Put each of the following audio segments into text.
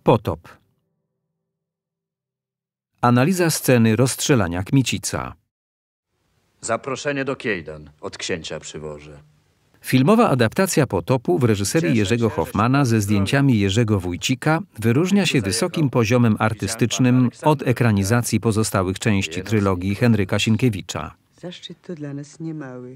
Potop. Analiza sceny rozstrzelania Kmicica. Zaproszenie do Kejdan od księcia przywożę. Filmowa adaptacja Potopu w reżyserii Jerzego Hoffmana ze zdjęciami Jerzego Wójcika wyróżnia się wysokim poziomem artystycznym od ekranizacji pozostałych części trylogii Henryka Sienkiewicza. Zaszczyt to dla nas niemały.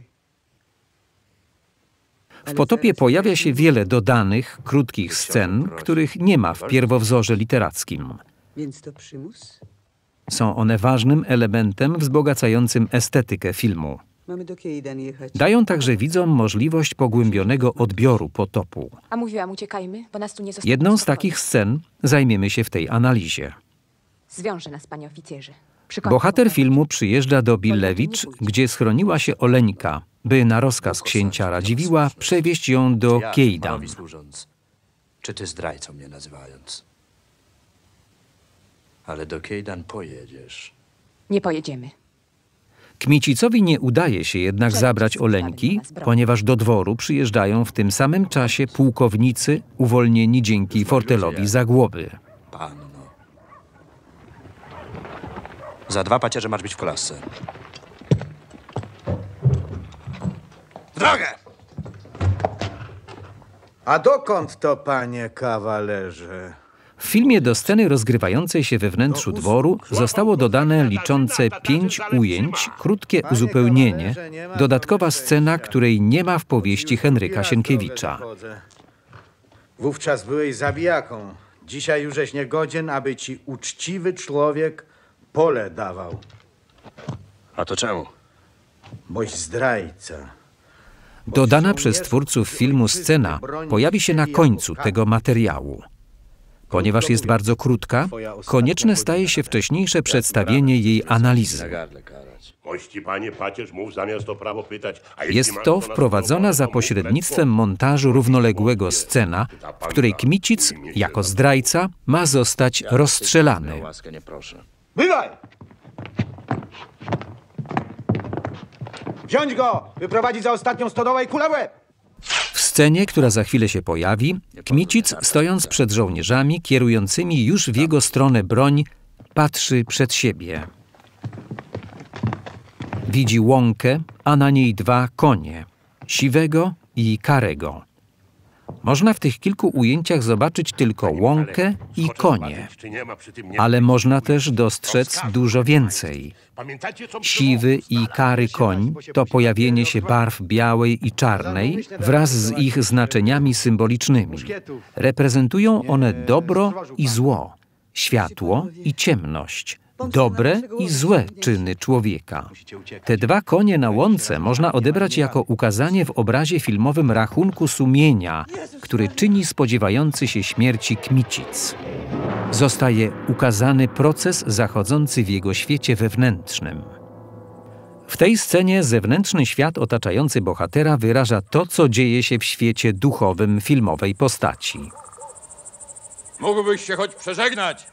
W Potopie pojawia się wiele dodanych, krótkich scen, których nie ma w pierwowzorze literackim. Więc to przymus? Są one ważnym elementem wzbogacającym estetykę filmu. Mamy do Kejdan jechać. Dają także widzom możliwość pogłębionego odbioru Potopu. A mówiłam, uciekajmy, bo nas tu nie zostało. Jedną z takich scen zajmiemy się w tej analizie. Zwiąże nas, panie oficjerze. Bohater filmu przyjeżdża do Billewicz, gdzie schroniła się Oleńka, by na rozkaz księcia Radziwiła przewieźć ją do Kejdan. Panowi służąc. Czy ty zdrajcą mnie nazywając? Ale do Kejdan pojedziesz. Nie pojedziemy. Kmicicowi nie udaje się jednak zabrać Oleńki, ponieważ do dworu przyjeżdżają w tym samym czasie pułkownicy uwolnieni dzięki fortelowi Zagłoby. Panno. Za 2 pacierze masz być w kolasce. W drogę! A dokąd to, panie kawalerze? W filmie do sceny rozgrywającej się we wnętrzu dworu zostało dodane liczące 5 ujęć, krótkie uzupełnienie, dodatkowa scena, której nie ma w powieści Henryka Sienkiewicza. Wówczas byłeś zabijaką. Dzisiaj jużeś niegodzien, aby ci uczciwy człowiek pole dawał. A to czemu? Boś zdrajca. Dodana przez twórców filmu scena pojawi się na końcu tego materiału. Ponieważ jest bardzo krótka, konieczne staje się wcześniejsze przedstawienie jej analizy. Mości panie, pacierz mów zamiast o prawo pytać. A jeśli Jest masz to do nas wprowadzona probować, za to mów pośrednictwem lekko. montażu równoległego scena, w której Kmicic, jako zdrajca, ma zostać rozstrzelany. Łaskę nie proszę. Bywaj! Wziąć go! Wyprowadzić za ostatnią stodołę i kulę w łeb! W scenie, która za chwilę się pojawi, Kmicic, stojąc przed żołnierzami kierującymi już w jego stronę broń, patrzy przed siebie. Widzi łąkę, a na niej 2 konie, siwego i karego. Można w tych kilku ujęciach zobaczyć tylko łąkę i konie, ale można też dostrzec dużo więcej. Siwy i kary koń to pojawienie się barw białej i czarnej wraz z ich znaczeniami symbolicznymi. Reprezentują one dobro i zło, światło i ciemność, dobre i złe czyny człowieka. Te 2 konie na łące można odebrać jako ukazanie w obrazie filmowym rachunku sumienia, który czyni spodziewający się śmierci Kmicic. Zostaje ukazany proces zachodzący w jego świecie wewnętrznym. W tej scenie zewnętrzny świat otaczający bohatera wyraża to, co dzieje się w świecie duchowym filmowej postaci. Mógłbyś się choć przeżegnać.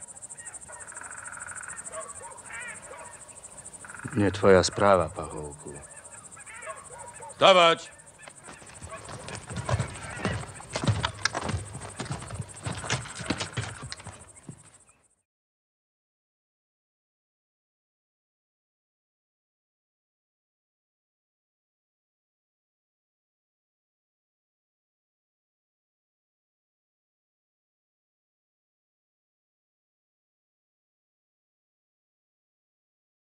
Nie twoja sprawa, pachołku. Dawać!